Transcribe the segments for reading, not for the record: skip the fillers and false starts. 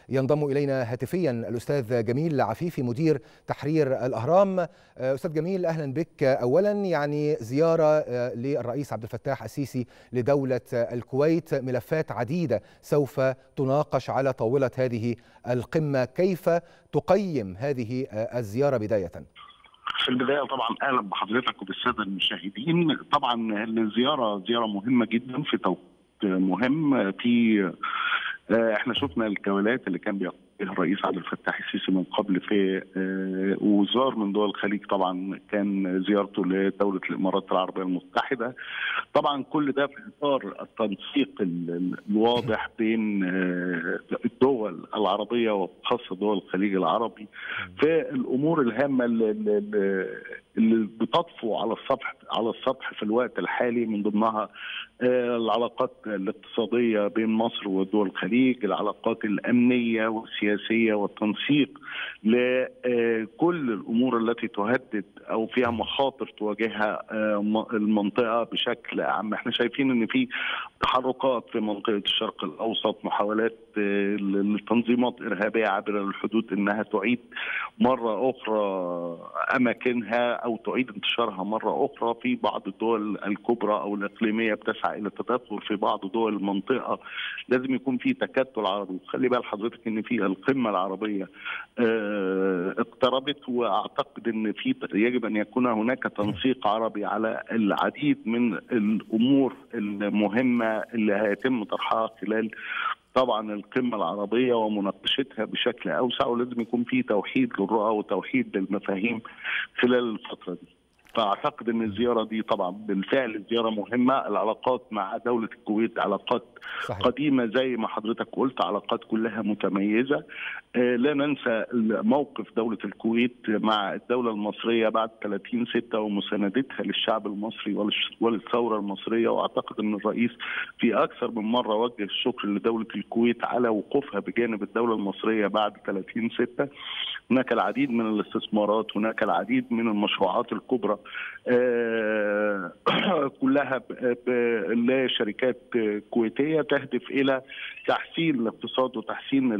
ينضم إلينا هاتفيا الأستاذ جميل عفيفي مدير تحرير الأهرام. أستاذ جميل، أهلا بك. أولا يعني زيارة للرئيس عبد الفتاح السيسي لدولة الكويت، ملفات عديدة سوف تناقش على طاولة هذه القمة، كيف تقيم هذه الزيارة بداية؟ في البداية طبعا أهلا بحضرتك وبالسادة المشاهدين. طبعا الزيارة زيارة مهمة جدا في توقيت مهم. في احنا شفنا الجولات اللي كان بيقوم بها الرئيس عبد الفتاح السيسي من قبل في وزار من دول الخليج. طبعا كان زيارته لدولة الإمارات العربية المتحدة. طبعا كل ده في إطار التنسيق الواضح بين الدول العربية وخاصة دول الخليج العربي في الأمور الهامة اللي بتطفو على السطح في الوقت الحالي، من ضمنها العلاقات الاقتصادية بين مصر ودول الخليج، العلاقات الأمنية والسياسية والتنسيق لكل الأمور التي تهدد أو فيها مخاطر تواجهها المنطقة بشكل عام. احنا شايفين ان في تحركات في منطقة الشرق الأوسط، محاولات لتنظيمات إرهابية عابرة للحدود انها تعيد مرة أخرى أماكنها أو تعيد انتشارها مرة أخرى. في بعض الدول الكبرى أو الإقليمية بتسعى إلى التدخل في بعض دول المنطقة. لازم يكون في تكتل عربي. خلي بال حضرتك إن في القمة العربية اقتربت، وأعتقد إن في يجب أن يكون هناك تنسيق عربي على العديد من الأمور المهمة اللي هيتم طرحها خلال طبعا القمة العربية ومناقشتها بشكل أوسع. ولازم يكون في توحيد للرؤى وتوحيد للمفاهيم خلال الفترة دي. فأعتقد أن الزيارة دي طبعا بالفعل زيارة مهمة. العلاقات مع دولة الكويت علاقات صحيح. قديمة زي ما حضرتك قلت، علاقات كلها متميزة. لا ننسى موقف دولة الكويت مع الدولة المصرية بعد 30/6 ومساندتها للشعب المصري وللثورة المصرية. وأعتقد أن الرئيس في أكثر من مرة وجه الشكر لدولة الكويت على وقوفها بجانب الدولة المصرية بعد 30/6. هناك العديد من الاستثمارات، هناك العديد من المشروعات الكبرى كلها لشركات كويتية تهدف إلى تحسين الاقتصاد وتحسين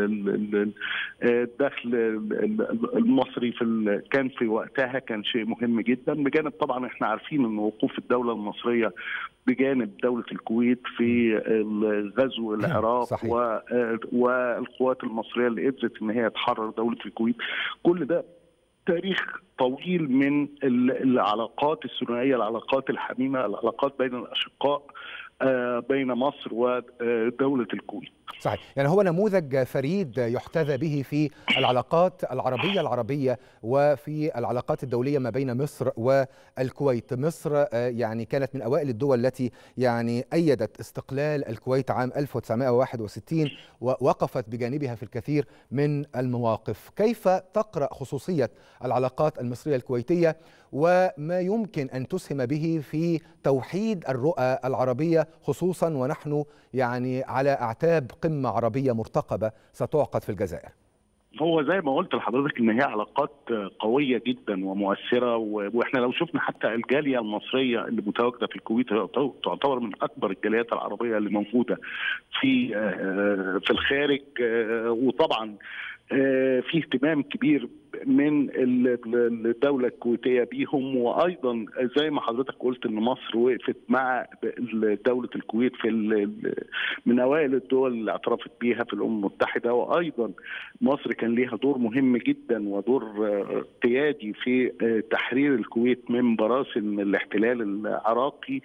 الدخل المصري. كان في وقتها كان شيء مهم جدا، بجانب طبعا احنا عارفين ان وقوف الدولة المصرية بجانب دولة الكويت في الغزو العراق والقوات المصرية اللي قدرت ان هي تحرر دولة الكويت. كل ده تاريخ طويل من العلاقات الثنائية، العلاقات الحميمة، العلاقات بين الأشقاء بين مصر ودولة الكويت. صحيح، يعني هو نموذج فريد يحتذى به في العلاقات العربية وفي العلاقات الدولية ما بين مصر والكويت. مصر يعني كانت من أوائل الدول التي يعني أيدت استقلال الكويت عام 1961 ووقفت بجانبها في الكثير من المواقف. كيف تقرأ خصوصية العلاقات المصرية الكويتية وما يمكن أن تسهم به في توحيد الرؤى العربية، خصوصا ونحن يعني على أعتاب قمة عربية مرتقبة ستعقد في الجزائر؟ هو زي ما قلت لحضرتك ان هي علاقات قويه جدا ومؤثره. واحنا لو شفنا حتى الجاليه المصريه اللي متواجده في الكويت تعتبر من اكبر الجاليات العربيه اللي موجوده في الخارج. وطبعا في اهتمام كبير من الدولة الكويتية بيهم. وأيضا زي ما حضرتك قلت أن مصر وقفت مع دولة الكويت من أوائل الدول اللي اعترفت بيها في الأمم المتحدة. وأيضا مصر كان ليها دور مهم جدا ودور قيادي في تحرير الكويت من براثن الاحتلال العراقي.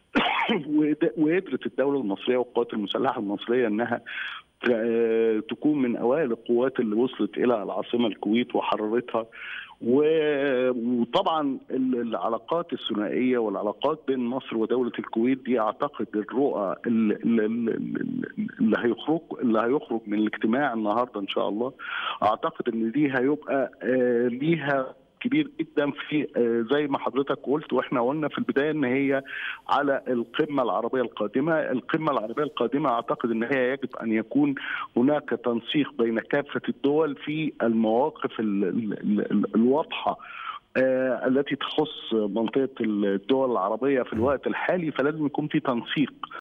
وقدرت الدولة المصرية والقوات المسلحة المصرية أنها تكون من أوائل القوات اللي وصلت إلى العاصمة الكويت وحررتها. وطبعا العلاقات الثنائية والعلاقات بين مصر ودولة الكويت دي أعتقد الرؤى اللي هيخرج من الاجتماع النهارده إن شاء الله. أعتقد إن دي هيبقى ليها كبير جدا في زي ما حضرتك قلت واحنا قلنا في البدايه ان هي على القمه العربيه القادمه. القمه العربيه القادمه اعتقد ان هي يجب ان يكون هناك تنسيق بين كافه الدول في المواقف الواضحه التي تخص منطقه الدول العربيه في الوقت الحالي. فلازم يكون في تنسيق